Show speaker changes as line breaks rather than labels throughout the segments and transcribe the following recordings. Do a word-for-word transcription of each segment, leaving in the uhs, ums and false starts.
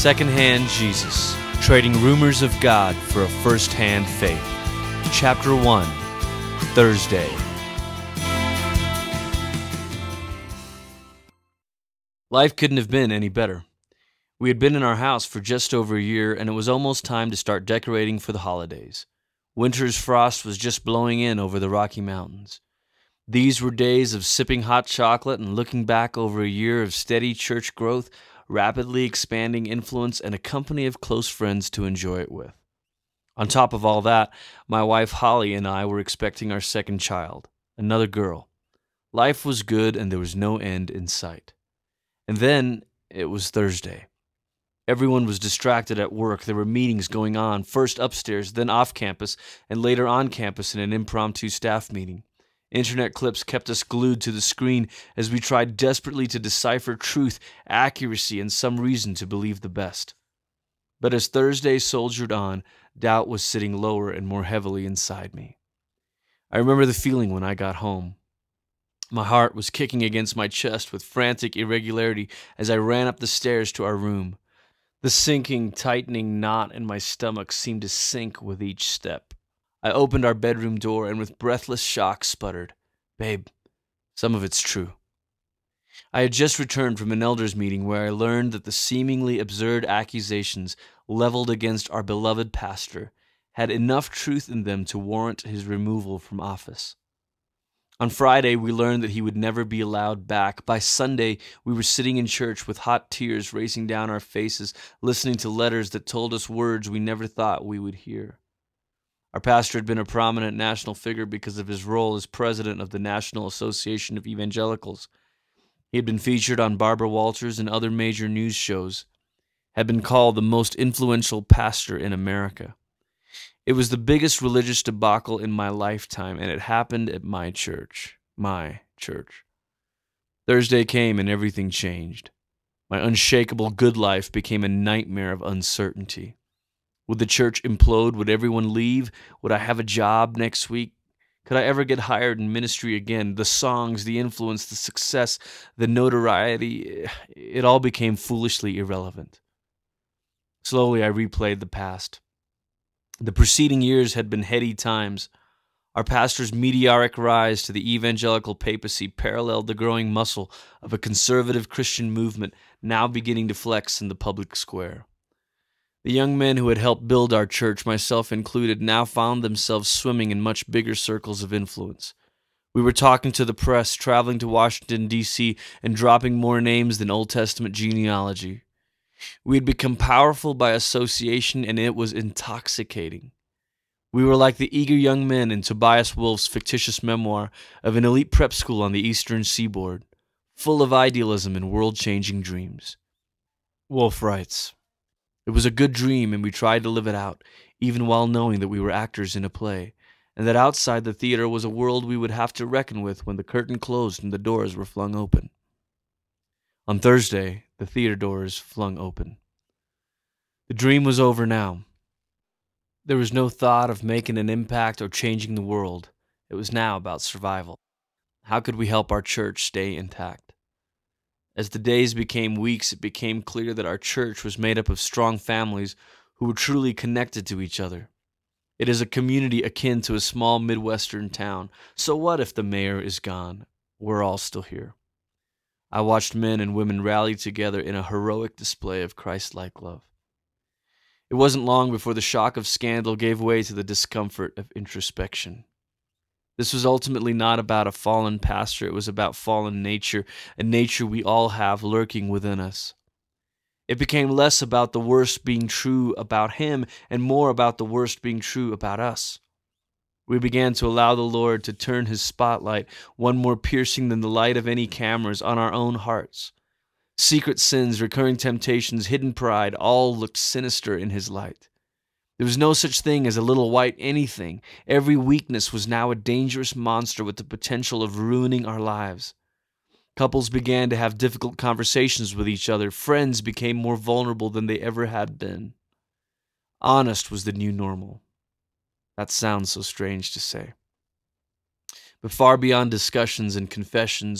Secondhand Jesus, Trading Rumors of God for a First-Hand Faith. Chapter one, Thursday. Life couldn't have been any better. We had been in our house for just over a year, and it was almost time to start decorating for the holidays. Winter's frost was just blowing in over the Rocky Mountains. These were days of sipping hot chocolate and looking back over a year of steady church growth, rapidly expanding influence, and a company of close friends to enjoy it with. On top of all that, my wife Holly and I were expecting our second child, another girl. Life was good and there was no end in sight. And then it was Thursday. Everyone was distracted at work. There were meetings going on, first upstairs, then off campus, and later on campus in an impromptu staff meeting. Internet clips kept us glued to the screen as we tried desperately to decipher truth, accuracy, and some reason to believe the best. But as Thursday soldiered on, doubt was sitting lower and more heavily inside me. I remember the feeling when I got home. My heart was kicking against my chest with frantic irregularity as I ran up the stairs to our room. The sinking, tightening knot in my stomach seemed to sink with each step. I opened our bedroom door and with breathless shock sputtered, "Babe, some of it's true." I had just returned from an elders meeting where I learned that the seemingly absurd accusations leveled against our beloved pastor had enough truth in them to warrant his removal from office. On Friday, we learned that he would never be allowed back. By Sunday, we were sitting in church with hot tears racing down our faces, listening to letters that told us words we never thought we would hear. Our pastor had been a prominent national figure because of his role as president of the National Association of Evangelicals. He had been featured on Barbara Walters and other major news shows, had been called the most influential pastor in America. It was the biggest religious debacle in my lifetime, and it happened at my church. My church. Thursday came and everything changed. My unshakable good life became a nightmare of uncertainty. Would the church implode? Would everyone leave? Would I have a job next week? Could I ever get hired in ministry again? The songs, the influence, the success, the notoriety, it all became foolishly irrelevant. Slowly I replayed the past. The preceding years had been heady times. Our pastor's meteoric rise to the evangelical papacy paralleled the growing muscle of a conservative Christian movement now beginning to flex in the public square. The young men who had helped build our church, myself included, now found themselves swimming in much bigger circles of influence. We were talking to the press, traveling to Washington, D C, and dropping more names than Old Testament genealogy. We had become powerful by association, and it was intoxicating. We were like the eager young men in Tobias Wolff's fictitious memoir of an elite prep school on the eastern seaboard, full of idealism and world-changing dreams. Wolff writes, "It was a good dream, and we tried to live it out, even while knowing that we were actors in a play, and that outside the theater was a world we would have to reckon with when the curtain closed and the doors were flung open." On Thursday, the theater doors flung open. The dream was over now. There was no thought of making an impact or changing the world. It was now about survival. How could we help our church stay intact? As the days became weeks, it became clear that our church was made up of strong families who were truly connected to each other. It is a community akin to a small Midwestern town. So what if the mayor is gone? We're all still here. I watched men and women rally together in a heroic display of Christ-like love. It wasn't long before the shock of scandal gave way to the discomfort of introspection. This was ultimately not about a fallen pastor. It was about fallen nature, a nature we all have lurking within us. It became less about the worst being true about him and more about the worst being true about us. We began to allow the Lord to turn his spotlight, one more piercing than the light of any cameras, on our own hearts. Secret sins, recurring temptations, hidden pride, all looked sinister in his light. There was no such thing as a little white anything. Every weakness was now a dangerous monster with the potential of ruining our lives. Couples began to have difficult conversations with each other. Friends became more vulnerable than they ever had been. Honest was the new normal. That sounds so strange to say. But far beyond discussions and confessions,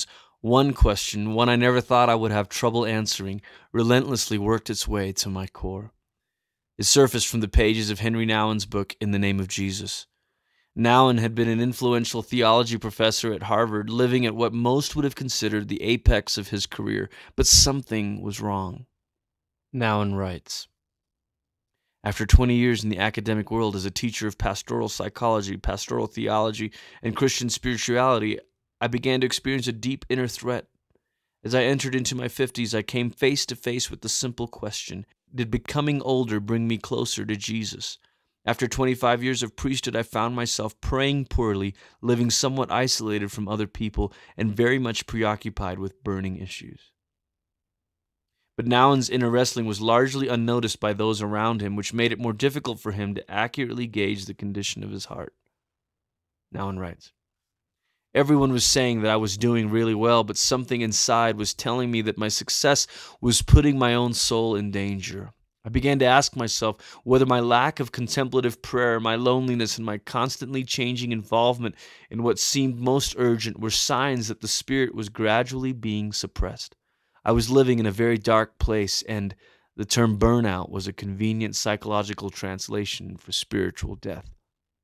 One question, one I never thought I would have trouble answering, relentlessly worked its way to my core. It surfaced from the pages of Henry Nouwen's book, In the Name of Jesus. Nouwen had been an influential theology professor at Harvard, living at what most would have considered the apex of his career, but something was wrong. Nouwen writes, after twenty years in the academic world as a teacher of pastoral psychology, pastoral theology, and Christian spirituality, I began to experience a deep inner threat. As I entered into my fifties, I came face to face with the simple question, did becoming older bring me closer to Jesus? After twenty-five years of priesthood, I found myself praying poorly, living somewhat isolated from other people, and very much preoccupied with burning issues. But Nouwen's inner wrestling was largely unnoticed by those around him, which made it more difficult for him to accurately gauge the condition of his heart. Nouwen writes, everyone was saying that I was doing really well, but something inside was telling me that my success was putting my own soul in danger. I began to ask myself whether my lack of contemplative prayer, my loneliness, and my constantly changing involvement in what seemed most urgent were signs that the spirit was gradually being suppressed. I was living in a very dark place, and the term burnout was a convenient psychological translation for spiritual death.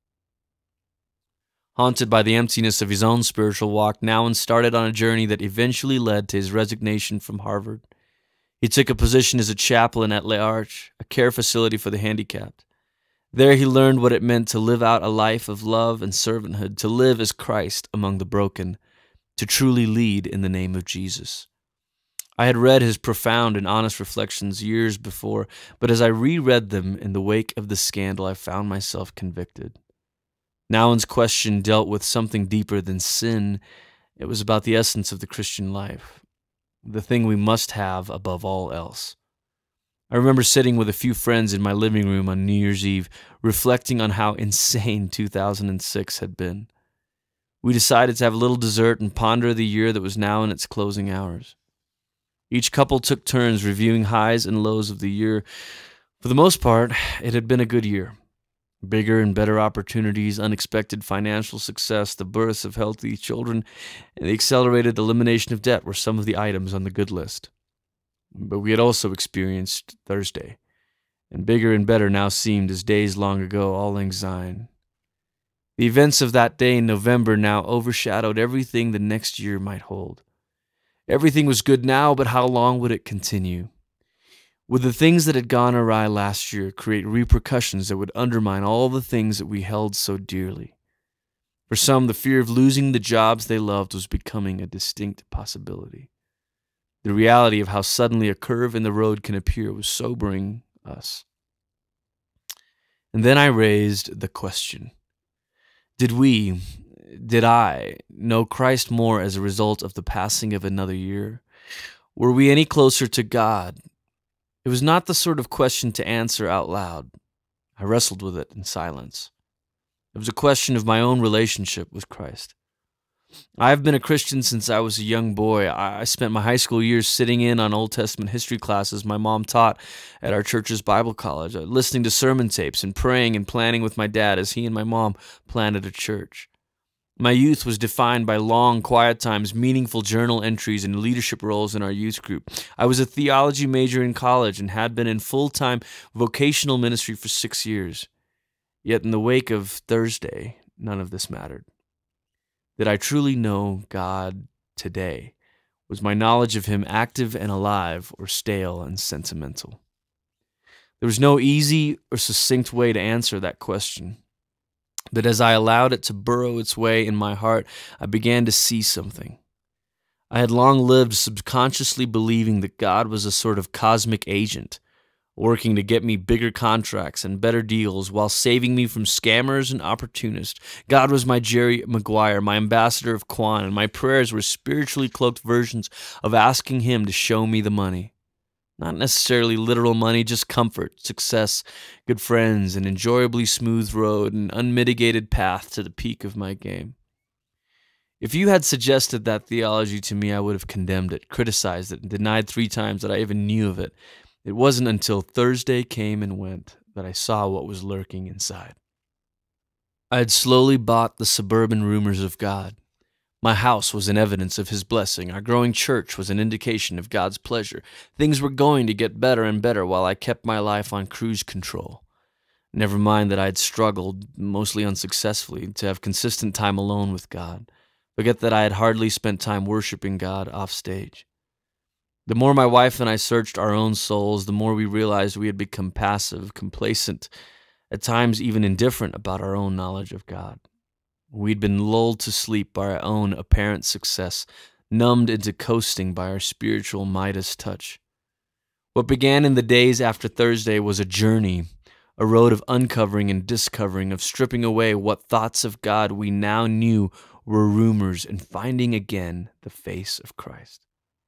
Haunted by the emptiness of his own spiritual walk, Nouwen started on a journey that eventually led to his resignation from Harvard. He took a position as a chaplain at L'Arche, a care facility for the handicapped. There he learned what it meant to live out a life of love and servanthood, to live as Christ among the broken, to truly lead in the name of Jesus. I had read his profound and honest reflections years before, but as I reread them in the wake of the scandal, I found myself convicted. Nouwen's question dealt with something deeper than sin. It was about the essence of the Christian life, the thing we must have above all else. I remember sitting with a few friends in my living room on New Year's Eve, reflecting on how insane two thousand six had been. We decided to have a little dessert and ponder the year that was now in its closing hours. Each couple took turns reviewing highs and lows of the year. For the most part, it had been a good year. Bigger and better opportunities, unexpected financial success, the births of healthy children, and the accelerated elimination of debt were some of the items on the good list. But we had also experienced Thursday, and bigger and better now seemed as days long ago, all lang syne. The events of that day in November now overshadowed everything the next year might hold. Everything was good now, but how long would it continue? Would the things that had gone awry last year create repercussions that would undermine all the things that we held so dearly? For some, the fear of losing the jobs they loved was becoming a distinct possibility. The reality of how suddenly a curve in the road can appear was sobering us. And then I raised the question, did we, did I, know Christ more as a result of the passing of another year? Were we any closer to God? It was not the sort of question to answer out loud. I wrestled with it in silence. It was a question of my own relationship with Christ. I have been a Christian since I was a young boy. I spent my high school years sitting in on Old Testament history classes my mom taught at our church's Bible college, listening to sermon tapes and praying and planning with my dad as he and my mom planted a church. My youth was defined by long, quiet times, meaningful journal entries, and leadership roles in our youth group. I was a theology major in college and had been in full-time vocational ministry for six years. Yet in the wake of Thursday, none of this mattered. Did I truly know God today? Was my knowledge of Him active and alive, or stale and sentimental? There was no easy or succinct way to answer that question. But as I allowed it to burrow its way in my heart, I began to see something. I had long lived subconsciously believing that God was a sort of cosmic agent, working to get me bigger contracts and better deals while saving me from scammers and opportunists. God was my Jerry Maguire, my ambassador of Quan, and my prayers were spiritually cloaked versions of asking Him to show me the money. Not necessarily literal money, just comfort, success, good friends, an enjoyably smooth road, an unmitigated path to the peak of my game. If you had suggested that theology to me, I would have condemned it, criticized it, and denied three times that I even knew of it. It wasn't until Thursday came and went that I saw what was lurking inside. I had slowly bought the suburban rumors of God, My house was an evidence of his blessing. Our growing church was an indication of God's pleasure. Things were going to get better and better while I kept my life on cruise control. Never mind that I had struggled, mostly unsuccessfully, to have consistent time alone with God. Forget that I had hardly spent time worshiping God off stage. The more my wife and I searched our own souls, the more we realized we had become passive, complacent, at times even indifferent about our own knowledge of God. We'd been lulled to sleep by our own apparent success, numbed into coasting by our spiritual Midas touch. What began in the days after Thursday was a journey, a road of uncovering and discovering, of stripping away what thoughts of God we now knew were rumors and finding again the face of Christ.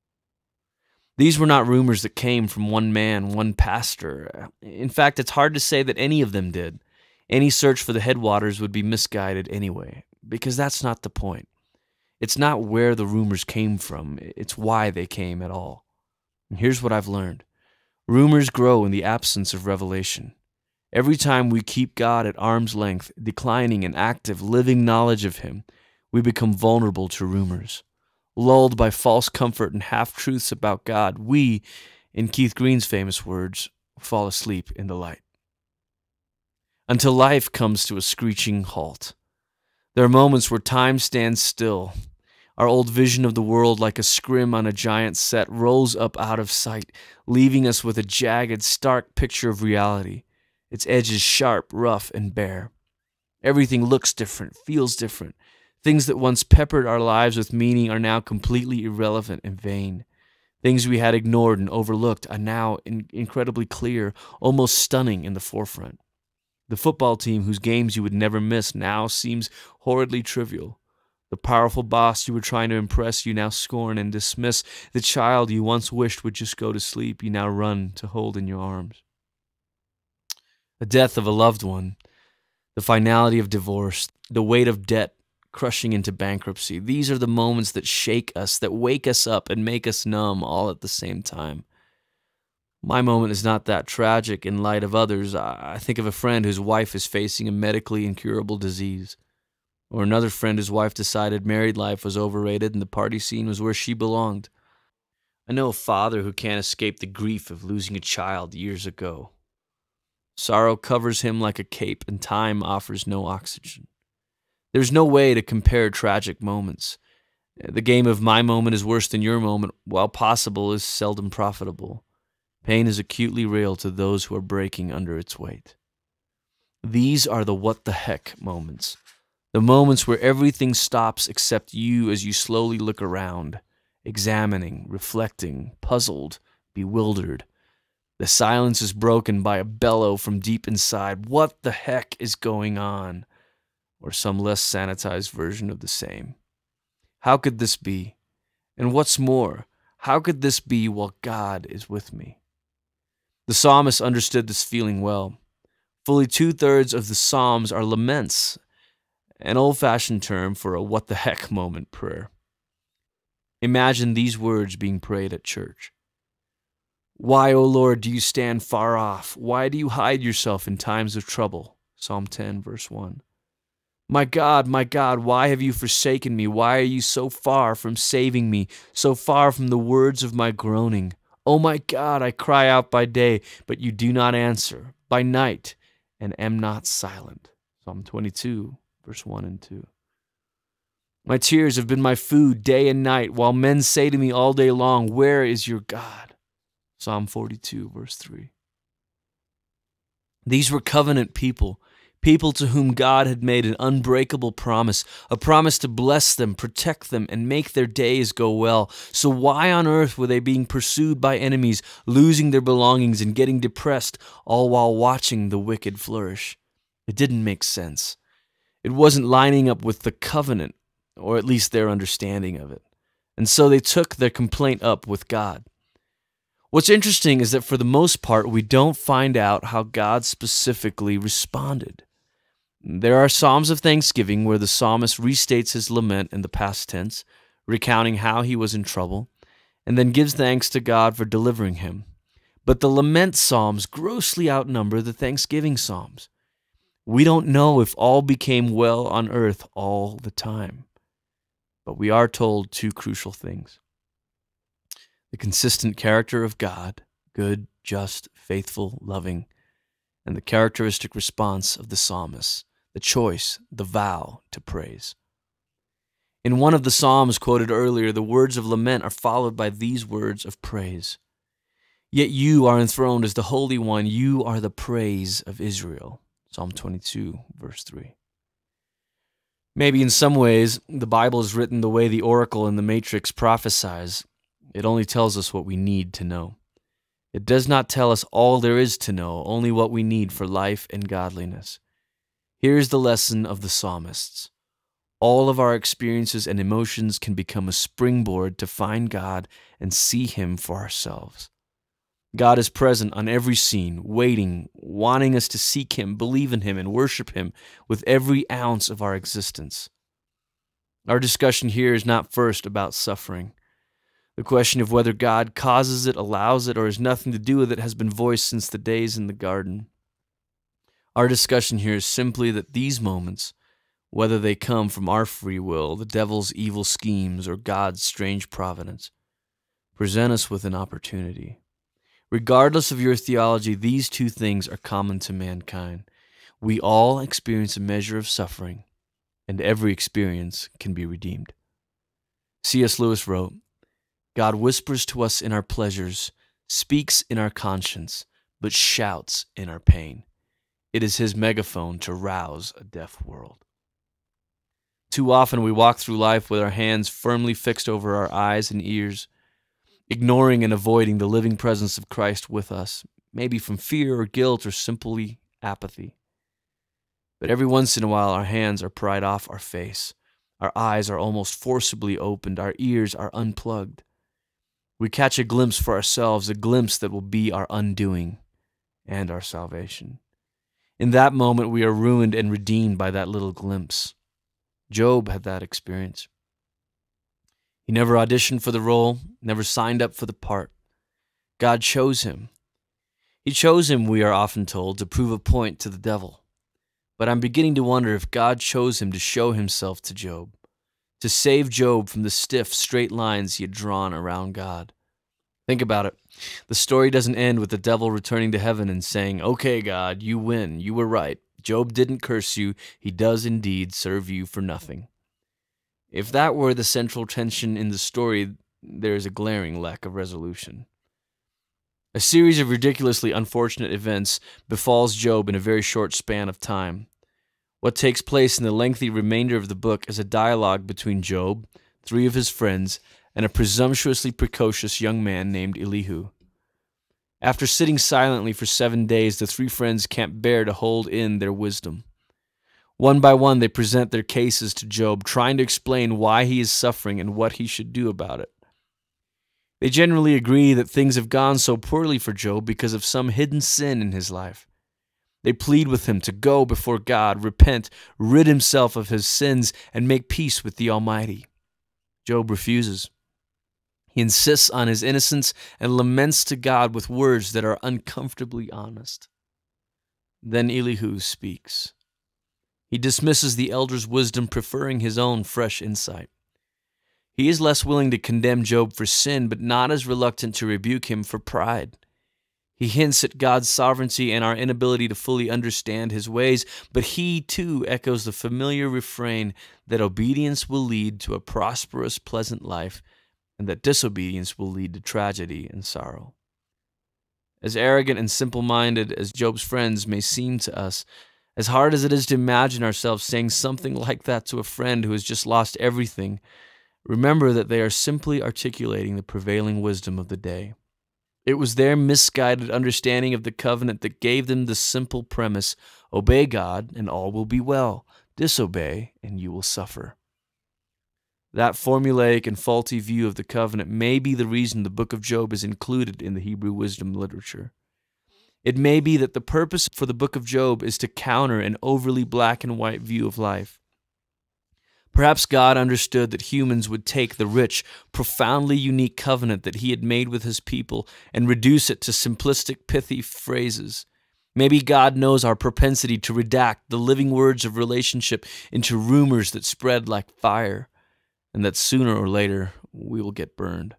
These were not rumors that came from one man, one pastor. In fact, it's hard to say that any of them did. Any search for the headwaters would be misguided anyway, because that's not the point. It's not where the rumors came from, it's why they came at all. And here's what I've learned. Rumors grow in the absence of revelation. Every time we keep God at arm's length, declining an active, living knowledge of Him, we become vulnerable to rumors. Lulled by false comfort and half-truths about God, we, in Keith Green's famous words, fall asleep in the light. Until life comes to a screeching halt. There are moments where time stands still. Our old vision of the world, like a scrim on a giant set, rolls up out of sight, leaving us with a jagged, stark picture of reality, its edges sharp, rough, and bare. Everything looks different, feels different. Things that once peppered our lives with meaning are now completely irrelevant and vain. Things we had ignored and overlooked are now in incredibly clear, almost stunning in the forefront. The football team whose games you would never miss now seems horridly trivial. The powerful boss you were trying to impress you now scorn and dismiss. The child you once wished would just go to sleep you now run to hold in your arms. The death of a loved one, the finality of divorce, the weight of debt crushing into bankruptcy. These are the moments that shake us, that wake us up and make us numb all at the same time. My moment is not that tragic in light of others. I think of a friend whose wife is facing a medically incurable disease. Or another friend whose wife decided married life was overrated and the party scene was where she belonged. I know a father who can't escape the grief of losing a child years ago. Sorrow covers him like a cape and time offers no oxygen. There's no way to compare tragic moments. The game of my moment is worse than your moment, while possible, is seldom profitable. Pain is acutely real to those who are breaking under its weight. These are the what the heck moments. The moments where everything stops except you as you slowly look around, examining, reflecting, puzzled, bewildered. The silence is broken by a bellow from deep inside. What the heck is going on? Or some less sanitized version of the same. How could this be? And what's more, how could this be while God is with me? The psalmist understood this feeling well. Fully two-thirds of the psalms are laments, an old-fashioned term for a what-the-heck moment prayer. Imagine these words being prayed at church. Why, O Lord, do you stand far off? Why do you hide yourself in times of trouble? Psalm ten, verse one. My God, my God, why have you forsaken me? Why are you so far from saving me, so far from the words of my groaning? Oh my God, I cry out by day, but you do not answer, by night, and am not silent. Psalm twenty-two, verse one and two. My tears have been my food day and night, while men say to me all day long, where is your God? Psalm forty-two, verse three. These were covenant people, people to whom God had made an unbreakable promise, a promise to bless them, protect them, and make their days go well. So why on earth were they being pursued by enemies, losing their belongings and getting depressed, all while watching the wicked flourish? It didn't make sense. It wasn't lining up with the covenant, or at least their understanding of it. And so they took their complaint up with God. What's interesting is that for the most part, we don't find out how God specifically responded. There are psalms of thanksgiving where the psalmist restates his lament in the past tense, recounting how he was in trouble, and then gives thanks to God for delivering him. But the lament psalms grossly outnumber the thanksgiving psalms. We don't know if all became well on earth all the time. But we are told two crucial things: the consistent character of God, good, just, faithful, loving, and the characteristic response of the psalmist, the choice, the vow to praise. In one of the psalms quoted earlier, the words of lament are followed by these words of praise. Yet you are enthroned as the Holy One, you are the praise of Israel. Psalm twenty-two, verse three. Maybe in some ways, the Bible is written the way the oracle in the Matrix prophesies. It only tells us what we need to know. It does not tell us all there is to know, only what we need for life and godliness. Here is the lesson of the psalmists. All of our experiences and emotions can become a springboard to find God and see Him for ourselves. God is present on every scene, waiting, wanting us to seek Him, believe in Him, and worship Him with every ounce of our existence. Our discussion here is not first about suffering. The question of whether God causes it, allows it, or has nothing to do with it has been voiced since the days in the garden. Our discussion here is simply that these moments, whether they come from our free will, the devil's evil schemes, or God's strange providence, present us with an opportunity. Regardless of your theology, these two things are common to mankind. We all experience a measure of suffering, and every experience can be redeemed. C S Lewis wrote, God whispers to us in our pleasures, speaks in our conscience, but shouts in our pain. It is His megaphone to rouse a deaf world. Too often we walk through life with our hands firmly fixed over our eyes and ears, ignoring and avoiding the living presence of Christ with us, maybe from fear or guilt or simply apathy. But every once in a while our hands are pried off our face, our eyes are almost forcibly opened, our ears are unplugged. We catch a glimpse for ourselves, a glimpse that will be our undoing and our salvation. In that moment we are ruined and redeemed by that little glimpse. Job had that experience. He never auditioned for the role, never signed up for the part. God chose him. He chose him, we are often told, to prove a point to the devil. But I'm beginning to wonder if God chose him to show Himself to Job, to save Job from the stiff, straight lines he had drawn around God. Think about it. The story doesn't end with the devil returning to heaven and saying, "Okay, God, you win. You were right. Job didn't curse you. He does indeed serve you for nothing." If that were the central tension in the story, there is a glaring lack of resolution. A series of ridiculously unfortunate events befalls Job in a very short span of time. What takes place in the lengthy remainder of the book is a dialogue between Job, three of his friends, and a presumptuously precocious young man named Elihu. After sitting silently for seven days, the three friends can't bear to hold in their wisdom. One by one, they present their cases to Job, trying to explain why he is suffering and what he should do about it. They generally agree that things have gone so poorly for Job because of some hidden sin in his life. They plead with him to go before God, repent, rid himself of his sins, and make peace with the Almighty. Job refuses. He insists on his innocence and laments to God with words that are uncomfortably honest. Then Elihu speaks. He dismisses the elder's wisdom, preferring his own fresh insight. He is less willing to condemn Job for sin, but not as reluctant to rebuke him for pride. He hints at God's sovereignty and our inability to fully understand His ways, but he, too, echoes the familiar refrain that obedience will lead to a prosperous, pleasant life, and that disobedience will lead to tragedy and sorrow. As arrogant and simple-minded as Job's friends may seem to us, as hard as it is to imagine ourselves saying something like that to a friend who has just lost everything, remember that they are simply articulating the prevailing wisdom of the day. It was their misguided understanding of the covenant that gave them the simple premise, obey God and all will be well, disobey and you will suffer. That formulaic and faulty view of the covenant may be the reason the book of Job is included in the Hebrew wisdom literature. It may be that the purpose for the book of Job is to counter an overly black and white view of life. Perhaps God understood that humans would take the rich, profoundly unique covenant that He had made with His people and reduce it to simplistic, pithy phrases. Maybe God knows our propensity to redact the living words of relationship into rumors that spread like fire. and that sooner or later we will get burned.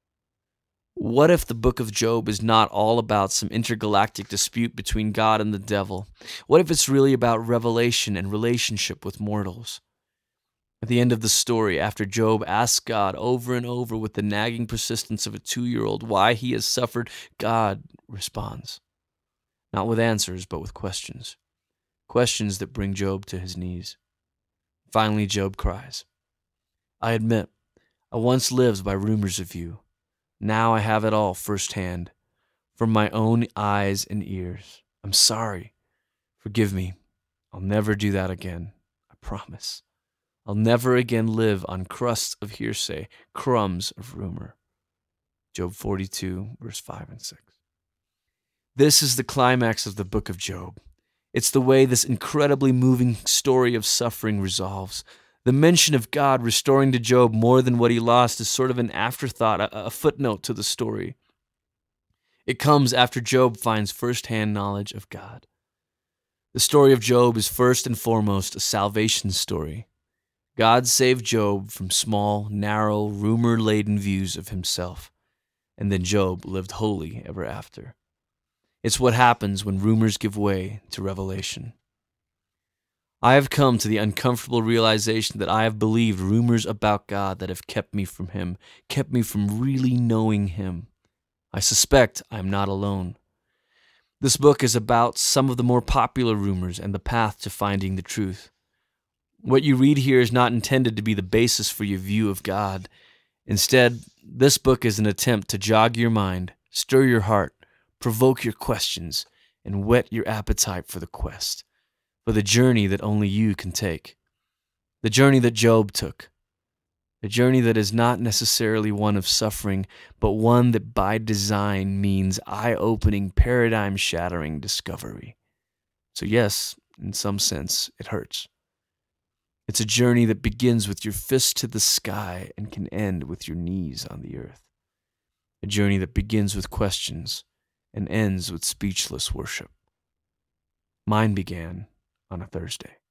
What if the book of Job is not all about some intergalactic dispute between God and the devil? What if it's really about revelation and relationship with mortals? At the end of the story, after Job asks God over and over with the nagging persistence of a two-year-old why he has suffered, God responds. Not with answers, but with questions. Questions that bring Job to his knees. Finally, Job cries, I admit, I once lived by rumors of you. Now I have it all firsthand, from my own eyes and ears. I'm sorry. Forgive me. I'll never do that again. I promise. I'll never again live on crusts of hearsay, crumbs of rumor. Job forty-two, verse five and six. This is the climax of the book of Job. It's the way this incredibly moving story of suffering resolves. The mention of God restoring to Job more than what he lost is sort of an afterthought, a, a footnote to the story. It comes after Job finds firsthand knowledge of God. The story of Job is first and foremost a salvation story. God saved Job from small, narrow, rumor-laden views of himself, and then Job lived holy ever after. It's what happens when rumors give way to revelation. I have come to the uncomfortable realization that I have believed rumors about God that have kept me from Him, kept me from really knowing Him. I suspect I am not alone. This book is about some of the more popular rumors and the path to finding the truth. What you read here is not intended to be the basis for your view of God. Instead, this book is an attempt to jog your mind, stir your heart, provoke your questions, and whet your appetite for the quest, for the journey that only you can take. The journey that Job took. A journey that is not necessarily one of suffering, but one that by design means eye-opening, paradigm-shattering discovery. So yes, in some sense, it hurts. It's a journey that begins with your fist to the sky and can end with your knees on the earth. A journey that begins with questions and ends with speechless worship. Mine began on a Thursday.